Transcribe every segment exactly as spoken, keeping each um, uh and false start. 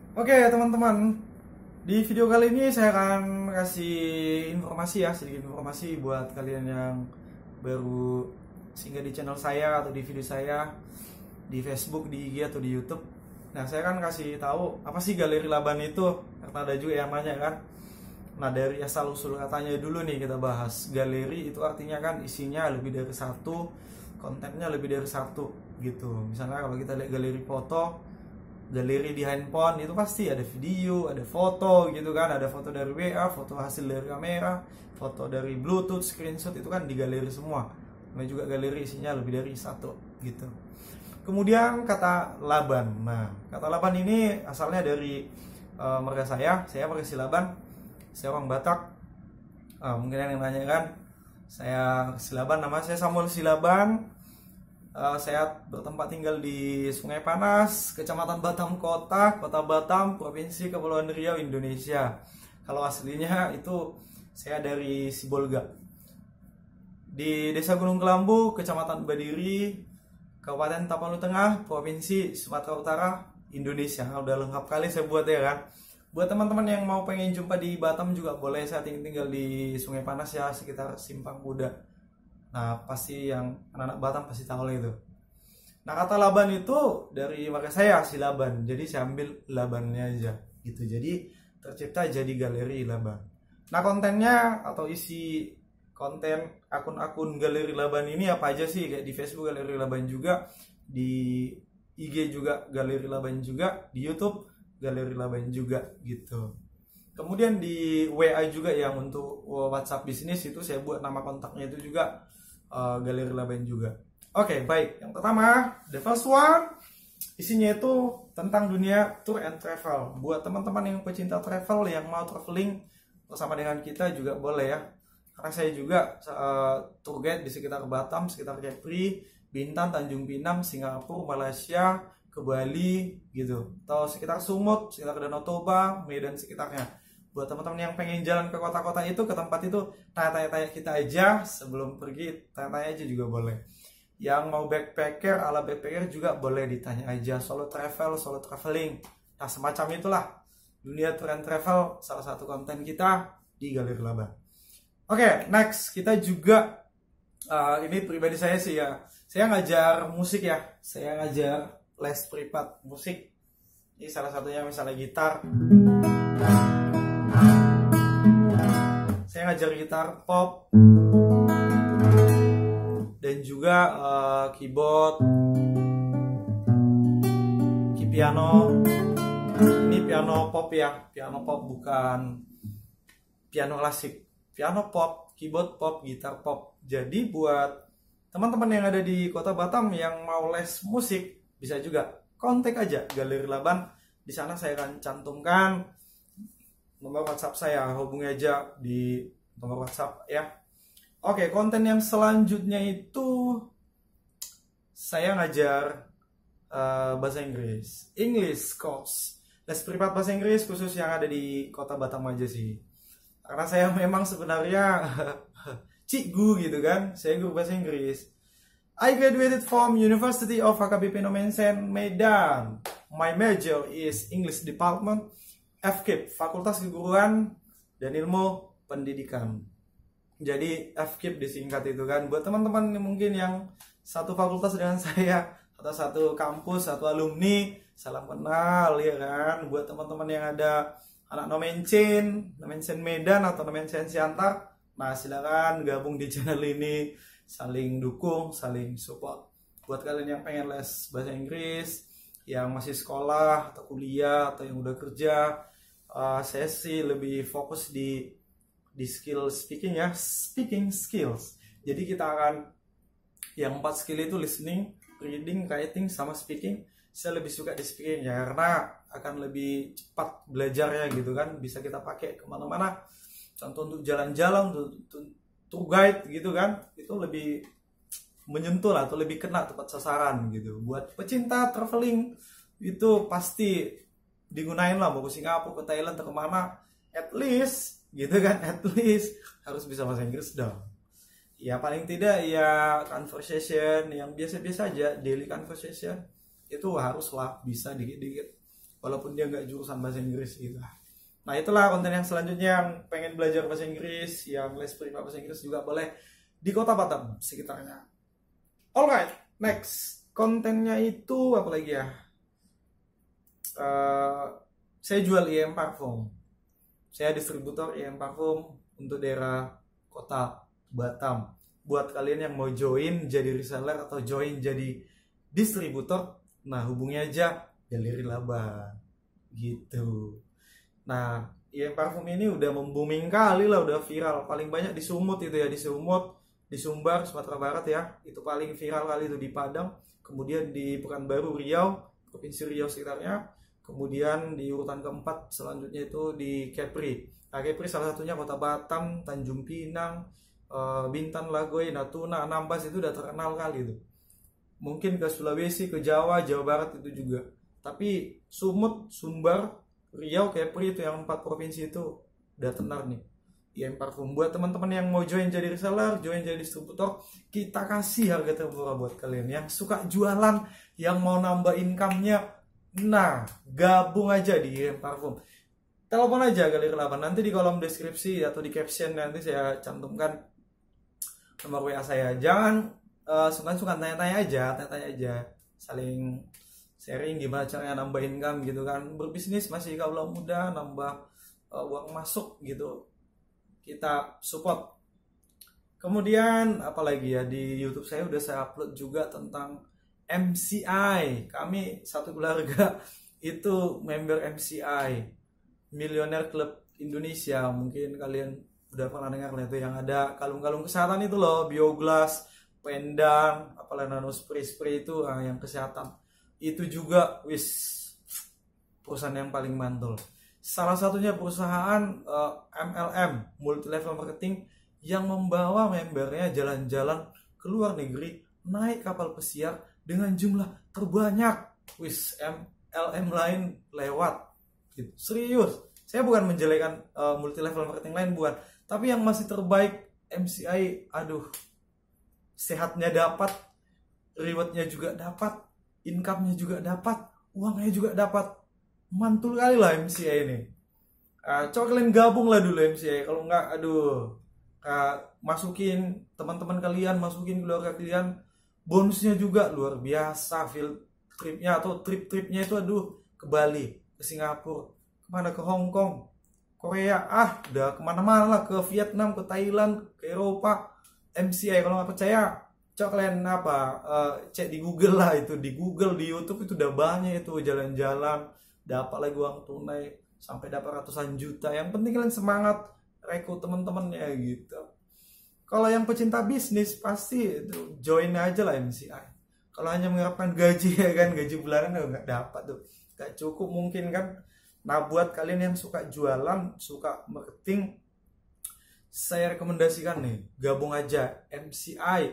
Oke teman-teman, di video kali ini saya akan kasih informasi ya, sedikit informasi buat kalian yang baru singgah di channel saya atau di video saya di Facebook, di I G atau di YouTube. Nah, saya akan kasih tahu apa sih Galeri Laban itu, karena ada juga yang nanya kan. Nah, dari asal usul katanya dulu nih kita bahas. Galeri itu artinya kan isinya lebih dari satu, kontennya lebih dari satu gitu. Misalnya kalau kita lihat galeri foto, galeri di handphone itu pasti ada video, ada foto gitu kan, ada foto dari W A, foto hasil dari kamera, foto dari Bluetooth, screenshot itu kan di galeri semua. Nah juga galeri isinya lebih dari satu gitu. Kemudian kata Laban. Nah, kata Laban ini asalnya dari uh, marga saya, saya marga Silaban. Saya orang Batak. Uh, mungkin ada yang nanya kan, saya Silaban, nama saya Samuel Silaban. Uh, saya bertempat tinggal di Sungai Panas, Kecamatan Batam Kota, Kota Batam, Provinsi Kepulauan Riau, Indonesia. Kalau aslinya itu saya dari Sibolga. Di Desa Gunung Kelambu, Kecamatan Badiri, Kabupaten Tapanuli Tengah, Provinsi Sumatera Utara, Indonesia. Nah, udah lengkap kali saya buat ya kan. Buat teman-teman yang mau pengen jumpa di Batam juga boleh, saya tinggal di Sungai Panas ya, sekitar Simpang Kuda. Nah, pasti yang anak-anak Batam pasti tahu lah itu. Nah, kata Laban itu dari marga saya, si Laban. Jadi saya ambil Labannya aja gitu. Jadi tercipta jadi Galeri Laban. Nah, kontennya atau isi konten akun-akun Galeri Laban ini apa aja sih? Kayak di Facebook Galeri Laban juga, di I G juga Galeri Laban juga, di YouTube Galeri Laban juga gitu. Kemudian di W A juga yang untuk WhatsApp bisnis itu saya buat nama kontaknya itu juga uh, Galeri Laban juga. Oke, okay, baik. Yang pertama, the first one, isinya itu tentang dunia tour and travel. Buat teman-teman yang pecinta travel, yang mau traveling bersama dengan kita juga boleh ya. Karena saya juga uh, tour guide di sekitar Batam, sekitar Kepri, Bintan, Tanjung Pinang, Singapura, Malaysia, ke Bali gitu. Atau sekitar Sumut, sekitar Danau Toba, Medan sekitarnya. Buat teman-teman yang pengen jalan ke kota-kota itu, ke tempat itu, tanya-tanya kita aja sebelum pergi, tanya-tanya aja juga boleh. Yang mau backpacker, ala backpacker juga boleh ditanya aja. Solo travel, solo traveling, nah semacam itulah. Dunia tour and travel, salah satu konten kita di Galeri Laban. Oke, okay, next kita juga uh, ini pribadi saya sih ya. Saya ngajar musik ya. Saya ngajar les privat musik. Ini salah satunya misalnya gitar. Saya ngajar gitar pop dan juga uh, keyboard, key piano. Ini piano pop ya, piano pop bukan piano klasik. Piano pop, keyboard pop, gitar pop. Jadi buat teman-teman yang ada di Kota Batam yang mau les musik, bisa juga kontak aja Galeri Laban. Di sana saya akan cantumkan nomor WhatsApp saya, hubungi aja di nomor WhatsApp ya. Oke, konten yang selanjutnya itu saya ngajar uh, bahasa Inggris, English course, les privat bahasa Inggris khusus yang ada di Kota Batam aja sih. Karena saya memang sebenarnya cikgu gitu kan, saya guru bahasa Inggris. I graduated from University of H K B P Nomensen Medan. My major is English Department, F K I P, Fakultas Keguruan dan Ilmu Pendidikan. Jadi F K I P disingkat itu kan. Buat teman-teman mungkin yang satu fakultas dengan saya atau satu kampus, satu alumni, salam kenal ya kan. Buat teman-teman yang ada anak Nomensen, Nomensen Medan atau Nomensen Siantar, nah silakan gabung di channel ini, saling dukung, saling support. Buat kalian yang pengen les bahasa Inggris, yang masih sekolah atau kuliah atau yang udah kerja, uh, saya sih lebih fokus di di skill speaking ya, speaking skills. Jadi kita akan yang empat skill itu listening, reading, writing, sama speaking. Saya lebih suka di speaking ya, karena akan lebih cepat belajarnya gitu kan, bisa kita pakai kemana-mana. Contoh untuk jalan-jalan, untuk tour guide gitu kan, itu lebih menyentuh lah, atau lebih kena tepat sasaran gitu. Buat pecinta traveling itu pasti digunain lah, mau ke Singapura, ke Thailand, atau kemana, at least gitu kan, at least harus bisa bahasa Inggris dong. Ya paling tidak ya conversation yang biasa-biasa aja, daily conversation itu haruslah bisa dikit-dikit. walaupun dia nggak jurusan bahasa Inggris gitu. Nah itulah konten yang selanjutnya, yang pengen belajar bahasa Inggris, yang les privat bahasa Inggris juga boleh di Kota Batam sekitarnya. Alright, next kontennya itu apa lagi ya? Uh, saya jual I M Parfum. Saya distributor I M Parfum untuk daerah Kota Batam. Buat kalian yang mau join jadi reseller atau join jadi distributor, nah hubungi aja Galeri Laba gitu. Nah I M Parfum ini udah membuming kali lah, udah viral. Paling banyak di Sumut itu ya, di Sumut, di Sumbar, Sumatera Barat ya, itu paling viral kali itu. Di Padang, kemudian di Pekanbaru, Riau, Provinsi Riau sekitarnya, kemudian di urutan keempat selanjutnya itu di Kepri. Nah Kepri salah satunya Kota Batam, Tanjung Pinang, Bintan, Lagoy, Natuna, Anambas itu udah terkenal kali itu. Mungkin ke Sulawesi, ke Jawa, Jawa Barat itu juga. Tapi Sumut, Sumbar, Riau, Kepri itu yang empat provinsi itu udah tenar nih I M Parfum. Buat teman-teman yang mau join jadi reseller, join jadi distributor, kita kasih harga termurah buat kalian yang suka jualan, yang mau nambah income-nya. Nah, gabung aja di I M Parfum. Telepon aja Galeri Laba, nanti di kolom deskripsi atau di caption nanti saya cantumkan nomor W A saya. Jangan uh, suka-suka tanya-tanya aja, tanya-tanya aja, saling sharing gimana caranya nambah income gitu kan. Berbisnis masih kaula muda, nambah uh, uang masuk gitu, kita support. Kemudian apalagi ya, di YouTube saya udah saya upload juga tentang M C I. Kami satu keluarga itu member M C I, Millionaire Club Indonesia. Mungkin kalian udah pernah dengar itu, yang ada kalung-kalung kesehatan itu loh, Bioglas, Pendang, apalagi nano spray-spray itu ah, yang kesehatan. Itu juga wis perusahaan yang paling mantul. Salah satunya perusahaan uh, M L M, Multi Level Marketing, yang membawa membernya jalan-jalan ke luar negeri, naik kapal pesiar dengan jumlah terbanyak. Wis M L M lain lewat gitu. Serius, saya bukan menjelekan uh, multi level marketing lain, bukan, tapi yang masih terbaik M C I. Aduh, sehatnya dapat, rewardnya juga dapat, income-nya juga dapat, uangnya juga dapat. Mantul kali lah M C I ini. Uh, coba kalian gabung lah dulu M C I. Kalau enggak, aduh, uh, masukin teman-teman kalian, masukin keluarga kalian. Bonusnya juga luar biasa. Field tripnya atau trip-tripnya itu, aduh, ke Bali, ke Singapura, kemana, ke Hong Kong, Korea, ah udah kemana-mana lah, ke Vietnam, ke Thailand, ke Eropa. M C I kalau nggak percaya, coba kalian apa uh, cek di Google lah, itu di Google, di YouTube itu udah banyak itu jalan-jalan, dapat lagi uang tunai sampai dapat ratusan juta. Yang penting kalian semangat, rekrut teman-temannya gitu. Kalau yang pecinta bisnis pasti itu join aja lah M C I. Kalau hanya mengharapkan gaji ya kan, gaji bulanan nggak dapat tuh, nggak cukup mungkin kan. Nah buat kalian yang suka jualan, suka marketing, saya rekomendasikan nih, gabung aja M C I.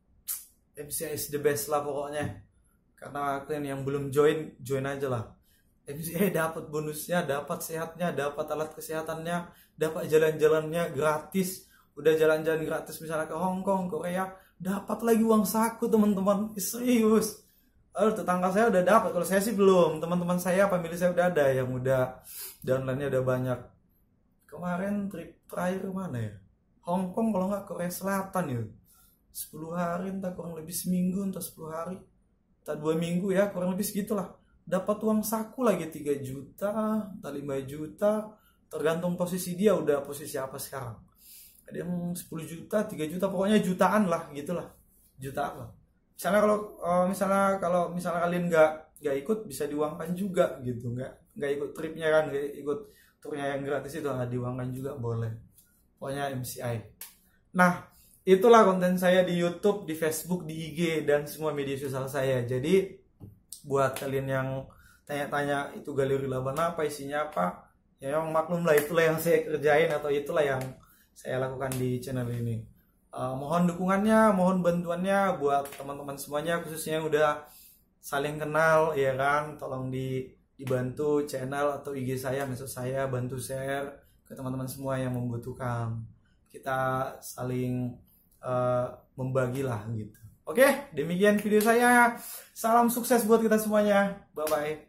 M C I is the best lah pokoknya. Karena kalian yang belum join, join aja lah. M C I dapat bonusnya, dapat sehatnya, dapat alat kesehatannya, dapat jalan-jalannya gratis. Udah jalan-jalan gratis misalnya ke Hong Kong, Korea, dapat lagi uang saku teman-teman. Serius. Aduh, tetangga saya udah dapat, kalau saya sih belum. Teman-teman saya, pemilih saya udah ada yang udah downline-nya udah banyak. Kemarin trip terakhir mana ya? Hong Kong kalau nggak Korea Selatan ya. sepuluh hari, entah kurang lebih seminggu, entah sepuluh hari, entah dua minggu ya, kurang lebih segitulah. Dapat uang saku lagi tiga juta, entah lima juta, tergantung posisi dia udah posisi apa sekarang. Ada yang sepuluh juta, tiga juta, pokoknya jutaan lah gitulah. Jutaan lah. Misalnya kalau uh, misalnya kalau misalnya kalian nggak nggak ikut, bisa diuangkan juga gitu, nggak nggak ikut tripnya kan, nggak ikut turnya yang gratis itu, nggak diuangkan juga boleh. Pokoknya M C I. Nah itulah konten saya di YouTube, di Facebook, di I G, dan semua media sosial saya. Jadi buat kalian yang tanya-tanya itu Galeri Laba apa, isinya apa, ya memang maklum lah, itulah yang saya kerjain atau itulah yang saya lakukan di channel ini. Uh, mohon dukungannya, mohon bantuannya buat teman-teman semuanya, khususnya yang udah saling kenal ya kan, tolong di dibantu channel atau I G saya, medsos saya, bantu share ke teman-teman semua yang membutuhkan. Kita saling uh, membagilah gitu. Oke, demikian video saya. Salam sukses buat kita semuanya. Bye bye.